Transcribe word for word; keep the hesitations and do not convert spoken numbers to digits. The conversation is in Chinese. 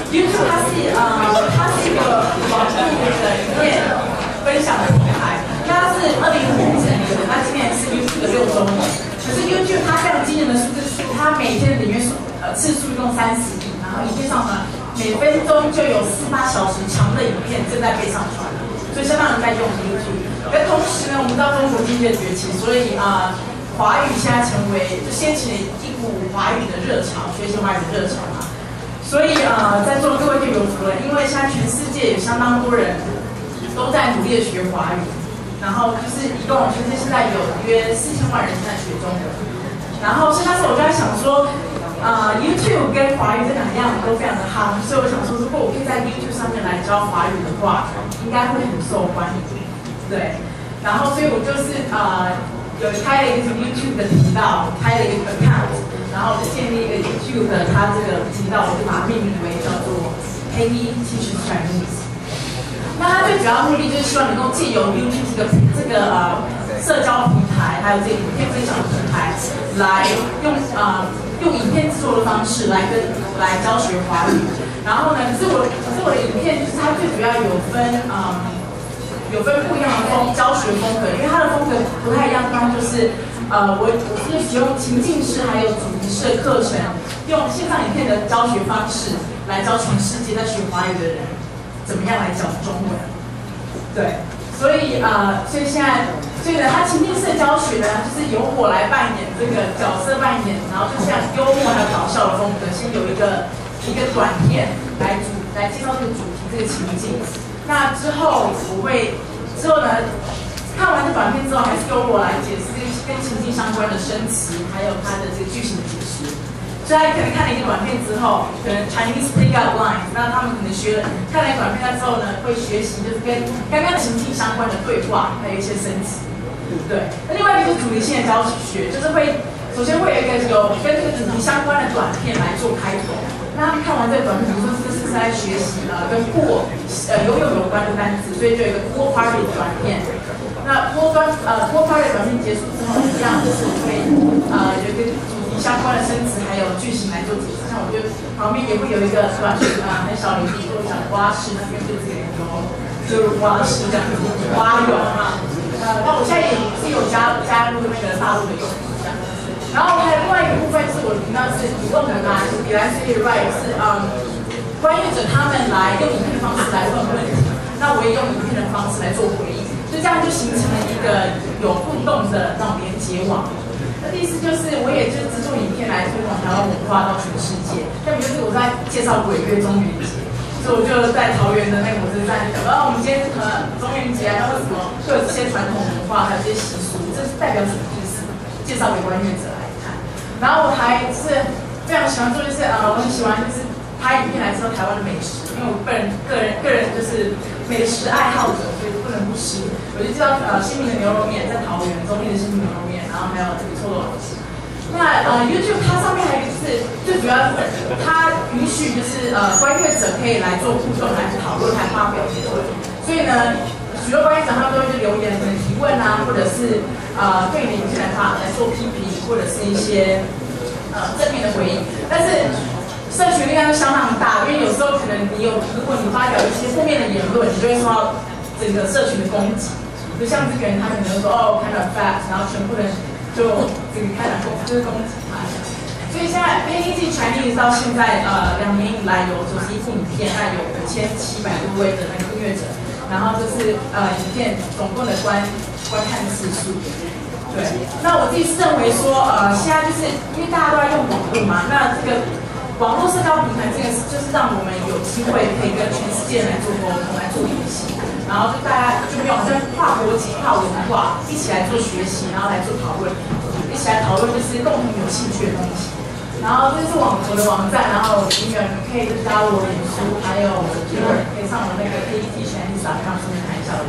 YouTube 它是呃，它是一个网络的影片分享的平台。那它是二零五五年的，那今年是 YouTube 的六周年。可是 YouTube 它非常惊人的数字是，它每天里面数呃次数一共三十亿，然后影片上呢每分钟就有四八小时长的影片正在被上传，所以相当人在用 YouTube。而同时呢，我们知道中国经济的崛起，所以啊。呃华语现在成为就掀起了一股华语的热潮，学习华语的热潮嘛。所以呃，在座的各位就有福了，因为现在全世界有相当多人都在努力的学华语，然后就是一共全世界现在有约四千万人在学中文。然后所以那时候我就在想说，呃 ，YouTube 跟华语这两样都非常的夯，所以我想说，如果我可以在 YouTube 上面来教华语的话，应该会很受欢迎。对，然后所以我就是呃。有开了一个 YouTube 的频道，开了一个 account， 然后就建立一个 YouTube 的它这个频道，我就把它命名为叫做 Amy Teaches Chinese。那它最主要目的就是希望能够借由 YouTube 这个这个呃社交平台，还有这个影片分享的平台，来用呃用影片制作的方式来跟来教学华语。然后呢，可是我可是我的影片就是它最主要有分嗯。有分不一样的风教学风格，因为它的风格不太一样的地方就是，呃，我我是使用情境式还有主题式的课程，用线上影片的教学方式来教全世界在学华语的人怎么样来讲中文。对，所以呃，所以现在，所以呢，它情境式的教学呢，就是由我来扮演这个角色扮演，然后就这样幽默还有搞笑的风格，先有一个一个短片来主来介绍这个主题这个情境。那之后我会，之后呢，看完这短片之后，还是由我来解释跟情境相关的生词，还有它的这个句型的解释。所以他可能看了一个短片之后，可能 Chinese pick-up lines， 那他们可能学了看了一个短片之后呢，会学习就是跟刚刚情境相关的对话，还有一些生词。对，那另外一个就是主题性的教学，就是会首先会有一个有跟这个主题相关的短片来做开头。那他们看完这个短片，比如说这是在学习呃跟过呃游泳有关的单词，所以就有一个 pool party 的短片。那 pool 端呃 pool party 短片结束之后，一样就是会呃有一个主题相关的生词还有句型来做解释。像我觉得旁边也会有一个短片啊、呃、很小的一个讲蛙式，那边就这个游就是蛙式这样子，蛙泳啊。呃，那我现在也是有加加入那个大陆的泳。然后还有另外一个部分是我的频道是主动的啦，就比来 City Right 是嗯，观阅者他们来用影片的方式来问问题，那我也用影片的方式来做回应，就这样就形成了一个有互动的那种连接网。那第四就是我也就是制作影片来推广台湾文化到全世界，像比如就是我在介绍鬼月中元节，所以我就在桃园的那个火车站讲，然后我们今天呃中元节啊，那为什么会有这些传统文化还有这些习俗，这是代表什么意思？介绍给观阅者来看。然后我还是非常喜欢做，就是呃，我很喜欢就是拍影片来介绍台湾的美食，因为我个人个人个人就是美食爱好者，所以不能不吃。我就知道呃，新民的牛肉面在桃园，中立的新民牛肉面，然后还有这个臭豆腐。那呃 YouTube 它上面还有一个就是最主要是它允许就是呃观阅者可以来做互动、来讨论、来发表结论，所以呢。许多观众他们都会去留言，可能提问啊，或者是呃对你的影片来发来做批评，或者是一些呃正面的回应。但是社群力量是相当大，因为有时候可能你有，如果你发表一些负面的言论，你就会受到整个社群的攻击。就像这个人，他可能说哦kind of fat，然后全部人就这个开始攻就是攻击他。所以现在 A A T Chinese 到现在呃两年以来有九十一部影片，那有五千七百多位的那个订阅者。然后就是呃，影片总共的观观看次数，对。那我自己是认为说，呃，现在就是因为大家都在用网络嘛，那这个网络社交平台这个就是让我们有机会可以跟全世界来做沟通、来做联系，然后就大家就没有好像跨国籍、跨文化一起来做学习，然后来做讨论，一起来讨论就是共同有兴趣的东西。然后这是网我的网站，然后你们可以加入我脸书，还有我的 Twitter， 可以上我那个 A T Chinese 上上面看一下我的